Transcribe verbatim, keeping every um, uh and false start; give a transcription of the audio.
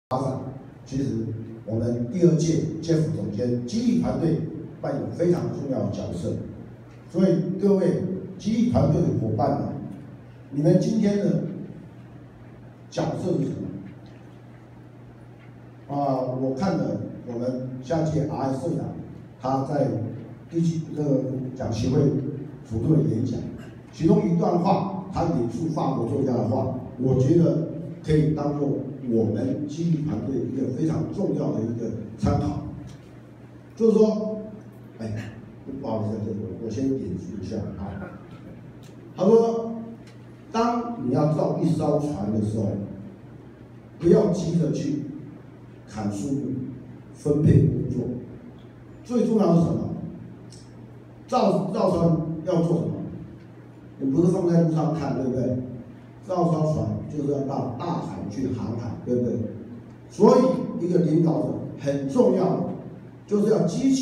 发展，其实我们第二届 Jeff 总监激励团队扮演非常重要的角色。所以各位激励团队的伙伴们，你们今天的角色是什么？啊，我看了我们下届 R S 社长他在第几这个讲协会辅助的演讲，其中一段话，他引述法国作家的话，我觉得可以当做我们激励团队一个非常重要的一个参考。就是说，哎，不好意思，这个我先点述一下啊。他说，当你要造一艘船的时候，不要急着去砍树木、分配工作，最重要是什么？造造船要做什么？你不是放在路上看，对不对？造艘船就是要到大海去航海，对不对？所以一个领导者很重要，就是要激起